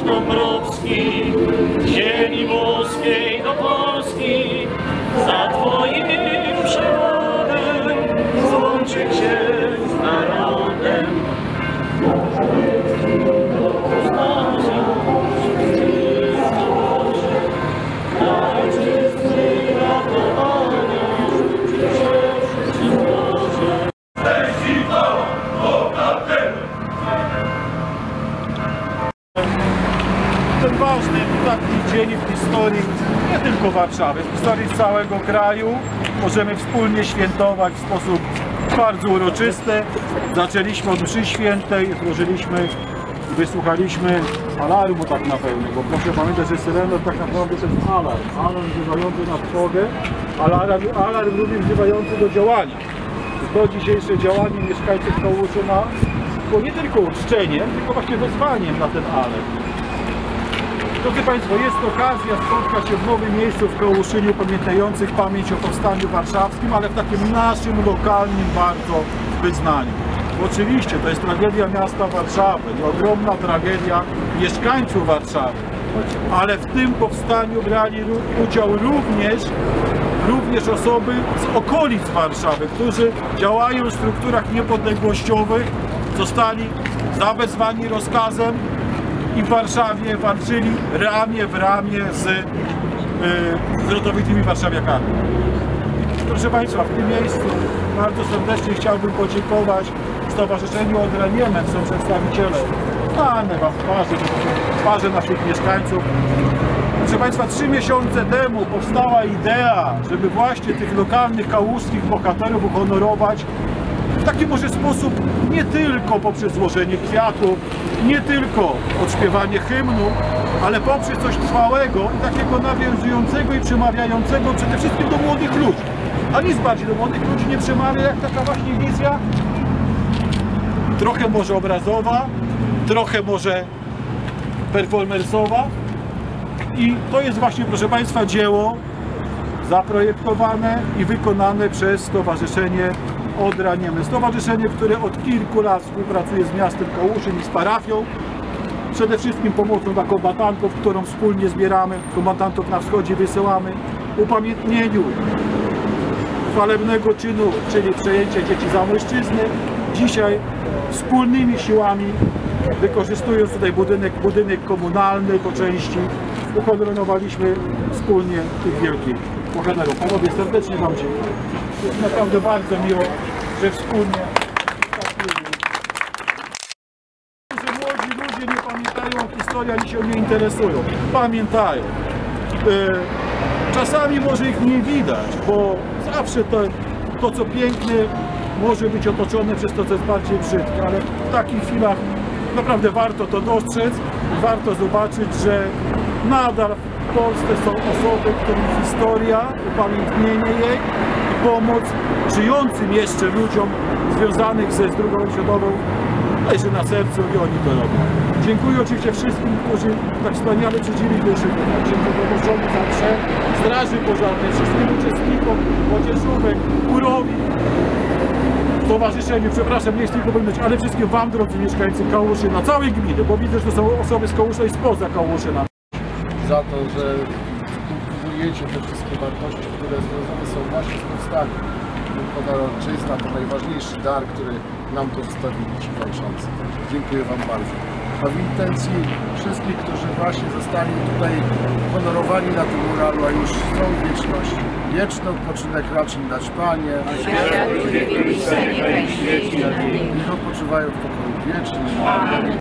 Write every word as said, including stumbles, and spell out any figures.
Dąbrowski, ziemi włoskiej do Polski, za Twoim przewodem złączyć się z narodem. Ten ważny taki dzień w historii nie tylko Warszawy, w historii całego kraju. Możemy wspólnie świętować w sposób bardzo uroczysty. Zaczęliśmy od mszy świętej, złożyliśmy, wysłuchaliśmy alarmu tak naprawdę, bo proszę pamiętać, że syrena tak naprawdę to jest alarm. Alarm wzywający na trwogę, alarm, alarm również wzywający do działania. To dzisiejsze działanie mieszkańców Kołuszyna było nie tylko uczczeniem, tylko właśnie wezwaniem na ten alarm. Drodzy Państwo, jest okazja spotkać się w nowym miejscu w Kołuszyniu, pamiętających pamięć o powstaniu warszawskim, ale w takim naszym lokalnym bardzo wyznaniu. Oczywiście to jest tragedia miasta Warszawy, ogromna tragedia mieszkańców Warszawy, ale w tym powstaniu brali udział również, również osoby z okolic Warszawy, którzy działają w strukturach niepodległościowych, zostali zawezwani rozkazem i w Warszawie walczyli ramię w ramię z, yy, z rodowitymi warszawiakami. Proszę Państwa, w tym miejscu bardzo serdecznie chciałbym podziękować Stowarzyszeniu Odra Niemen, są przedstawiciele, znane Wam twarze, twarze naszych mieszkańców. Proszę Państwa, trzy miesiące temu powstała idea, żeby właśnie tych lokalnych kałuskich bohaterów uhonorować w taki może sposób, nie tylko poprzez złożenie kwiatów, nie tylko odśpiewanie hymnu, ale poprzez coś trwałego i takiego nawiązującego i przemawiającego przede wszystkim do młodych ludzi. A nic bardziej do młodych ludzi nie przemawia jak taka właśnie wizja, trochę może obrazowa, trochę może performersowa. I to jest właśnie, proszę Państwa, dzieło zaprojektowane i wykonane przez Stowarzyszenie Odra Niemen. Stowarzyszenie, które od kilku lat współpracuje z miastem Kołuszyn i z parafią. Przede wszystkim pomocą dla kombatantów, którą wspólnie zbieramy, kombatantów na wschodzie wysyłamy, upamiętnieniu chwalebnego czynu, czyli przejęcie dzieci Zamojszczyzny. Dzisiaj wspólnymi siłami, wykorzystując tutaj budynek, budynek komunalny po części, uhonorowaliśmy wspólnie tych wielkich bohaterów. Panowie, serdecznie Wam dziękuję. Jest naprawdę bardzo miło, że wspólnie że młodzi ludzie nie pamiętają historii, ani się nie interesują. Pamiętają. Czasami może ich nie widać, bo zawsze to, to co piękne może być otoczone przez to, co jest bardziej brzydkie, ale w takich chwilach naprawdę warto to dostrzec, warto zobaczyć, że nadal w Polsce są osoby, którym historia, upamiętnienie jej i pomoc żyjącym jeszcze ludziom związanych ze drugą światową leży na sercu i oni to robią. Dziękuję oczywiście wszystkim, którzy tak wspaniale przydzieli się Księdzu Zawsze, Straży Pożarnej, wszystkim uczestnikom, młodzieżówek, Górowi, Stowarzyszeniu, przepraszam, nie chcę tylko powiedzieć, ale wszystkim Wam, drodzy mieszkańcy Kołuszyna, całej gminy, bo widzę, że to są osoby z Kołuszyna i spoza Kołuszyna. Za to, że kultywujecie te wszystkie wartości, które związane są właśnie z powstaniem. Ojczyzna to najważniejszy dar, który nam tu zostawili ci walczący. Dziękuję Wam bardzo. A w intencji wszystkich, którzy właśnie zostali tutaj honorowani na tym muralu, a już są wieczność. Wieczny odpoczynek racz im dać Panie. Niech odpoczywają w pokoju wiecznym.